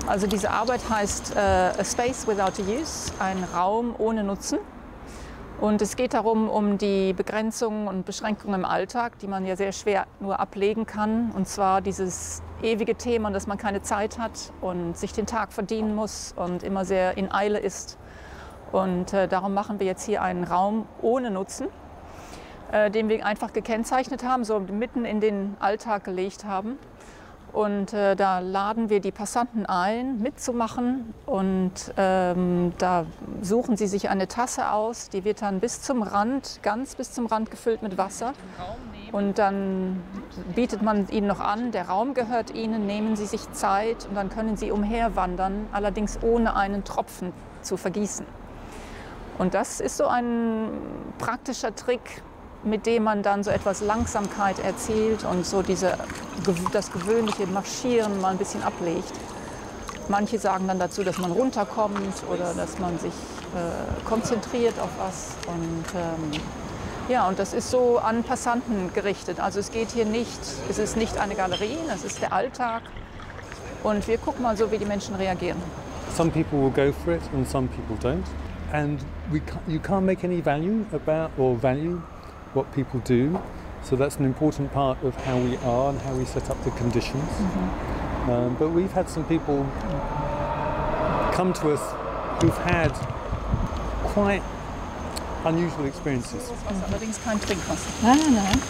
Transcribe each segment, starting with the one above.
Also diese Arbeit heißt A Space Without a Use, ein Raum ohne Nutzen. Und es geht darum, um die Begrenzungen und Beschränkungen im Alltag, die man ja sehr schwer nur ablegen kann. Und zwar dieses ewige Thema, dass man keine Zeit hat und sich den Tag verdienen muss und immer sehr in Eile ist. Und darum machen wir jetzt hier einen Raum ohne Nutzen, den wir einfach gekennzeichnet haben, so mitten in den Alltag gelegt haben. Und da laden wir die Passanten ein, mitzumachen. Und da suchen sie sich eine Tasse aus, die wird dann bis zum Rand, ganz bis zum Rand gefüllt mit Wasser. Und dann bietet man ihnen noch an, der Raum gehört ihnen, nehmen sie sich Zeit und dann können sie umherwandern, allerdings ohne einen Tropfen zu vergießen. Und das ist so ein praktischer Trick, mit dem man dann so etwas Langsamkeit erzielt und so das gewöhnliche Marschieren mal ein bisschen ablegt. Manche sagen dann dazu, dass man runterkommt oder dass man sich konzentriert auf was. Und ja, und das ist so an Passanten gerichtet. Also es ist nicht eine Galerie, es ist der Alltag. Und wir gucken mal so, wie die Menschen reagieren. Some people will go for it and some people don't. And you can't make any value what people do, so that's an important part of how we are and how we set up the conditions. But we've had some people come to us who've had quite unusual experiences. Allerdings kein Trinkwasser. Nein.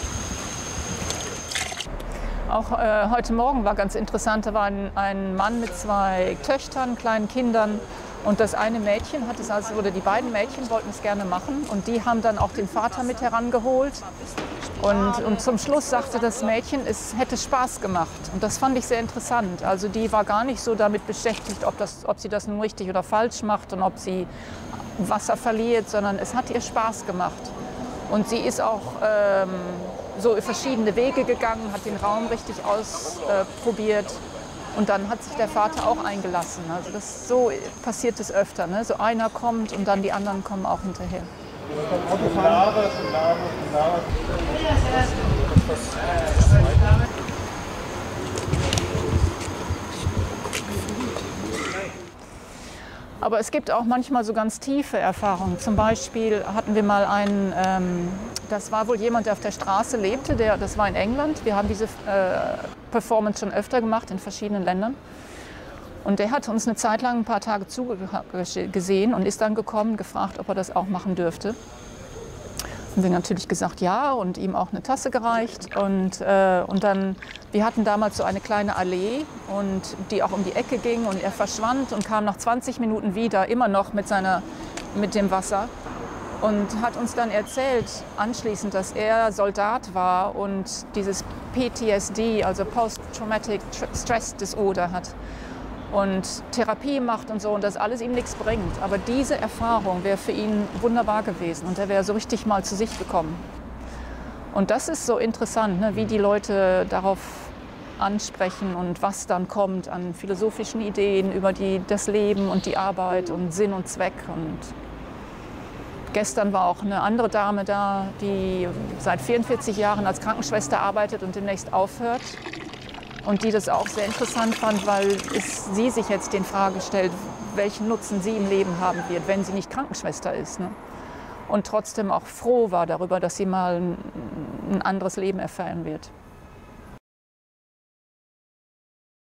Auch heute Morgen war ganz interessant, da war ein Mann mit 2 Töchtern, kleinen Kindern. Und das eine Mädchen hat es oder die beiden Mädchen wollten es gerne machen und die haben dann auch den Vater mit herangeholt. Und zum Schluss sagte das Mädchen, es hätte Spaß gemacht. Und das fand ich sehr interessant. Also die war gar nicht so damit beschäftigt, ob sie das nun richtig oder falsch macht und ob sie Wasser verliert, sondern es hat ihr Spaß gemacht. Und sie ist auch so verschiedene Wege gegangen, hat den Raum richtig ausprobiert. Und dann hat sich der Vater auch eingelassen. Also so passiert es öfter. Ne? So einer kommt und dann die anderen kommen auch hinterher. Aber es gibt auch manchmal so ganz tiefe Erfahrungen. Zum Beispiel hatten wir mal das war wohl jemand, der auf der Straße lebte, das war in England. Wir haben diese Performance schon öfter gemacht in verschiedenen Ländern. Und der hat uns eine Zeit lang ein paar Tage zugesehen und ist dann gekommen, gefragt, ob er das auch machen dürfte. Haben wir natürlich gesagt ja und ihm auch eine Tasse gereicht. Und dann, wir hatten damals so eine kleine Allee, und die auch um die Ecke ging, und er verschwand und kam nach 20 Minuten wieder, immer noch mit dem Wasser. Und hat uns dann erzählt anschließend, dass er Soldat war und dieses PTSD, also Post-Traumatic Stress Disorder hat und Therapie macht und so, und das alles ihm nichts bringt. Aber diese Erfahrung wäre für ihn wunderbar gewesen und er wäre so richtig mal zu sich gekommen. Und das ist so interessant, ne, wie die Leute darauf ansprechen und was dann kommt an philosophischen Ideen über das Leben und die Arbeit und Sinn und Zweck. Und gestern war auch eine andere Dame da, die seit 44 Jahren als Krankenschwester arbeitet und demnächst aufhört. Und die das auch sehr interessant fand, weil sie sich jetzt die Frage stellt, welchen Nutzen sie im Leben haben wird, wenn sie nicht Krankenschwester ist. Ne? Und trotzdem auch froh war darüber, dass sie mal ein anderes Leben erfahren wird.